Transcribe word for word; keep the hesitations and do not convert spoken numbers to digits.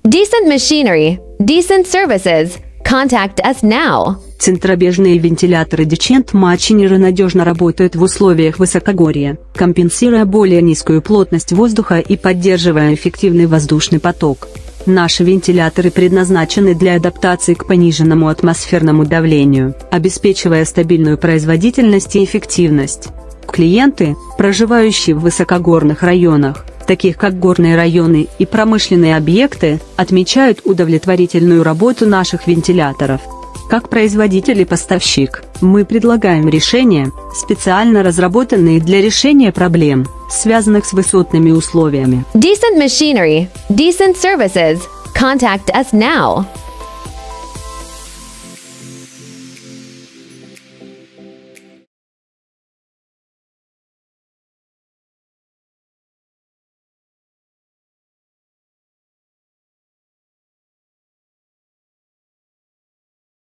Decent machinery, decent services. Contact us now. Центробежные вентиляторы Decent Machinery надежно работают в условиях высокогорья, компенсируя более низкую плотность воздуха и поддерживая эффективный воздушный поток. Наши вентиляторы предназначены для адаптации к пониженному атмосферному давлению, обеспечивая стабильную производительность и эффективность. Клиенты, проживающие в высокогорных районах, таких как горные районы и промышленные объекты, отмечают удовлетворительную работу наших вентиляторов. Как производитель и поставщик, мы предлагаем решения, специально разработанные для решения проблем, связанных с высотными условиями. Decent machinery, decent services. Contact us now.